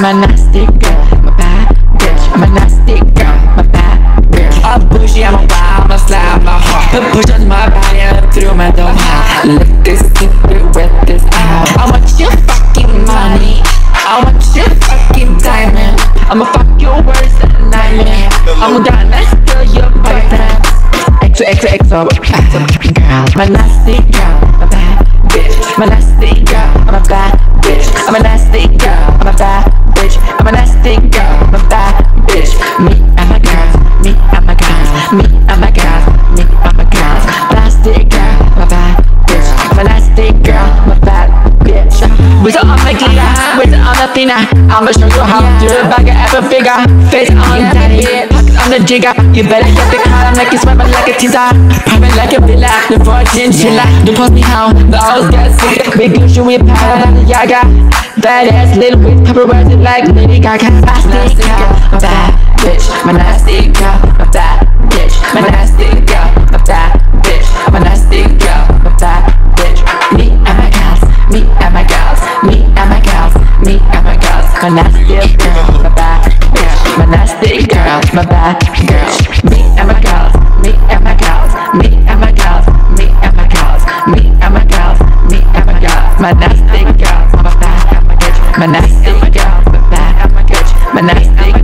I'm a nasty girl, I'm a bad bitch. I'm a nasty girl, I'm a bad girl. I'm bougie, I'm a wild, I'm a slide, I'm a heart. Put push on my body and through my door. Lick this, sip it, wet this out. I want your fucking money, I want your fucking diamond. I'ma fuck your words at night. I'm gonna steal your boyfriend. XOXO, girl. I'm a nasty girl, I'm a bad bitch. I'm a nasty girl, I'm a bad bitch. I'm a nasty girl, I'm a bad bitch. I'm a nasty girl, I'm a bad bitch. Me and my girls, me and my girls, me and my girls, me and my girls. Nasty girl, I'm a bad bitch. I'm a nasty girl, I'm a bad bitch. With on my glitter, with on the thinner, I'ma show you how to do it. Bag of apple figure, face on daddy, pocket on the jigger. You better get the car, I'm like you swimming like a teaser. Private like a villa, the fortune chiller. Don't post me how, the hoes get sick. Big Gucci with power on the Yaga. Badass little bitch, pepper words it like Lady Gaga. Nasty girl, my bad bitch. My nasty girl, my bad bitch. My nasty girl, my bad bitch. I'm a nasty girl, my bad bitch. Me and my girls, me and my girls, me and my girls, me and my girls. My nasty girl, my bad bitch. My nasty girl, my bad girl. Me and my girls, me and my girls, me and my girls, me and my girls, me and my girls, me and my girls. My nasty girl, my bad bitch. My nasty girl, my bad bitch. My nasty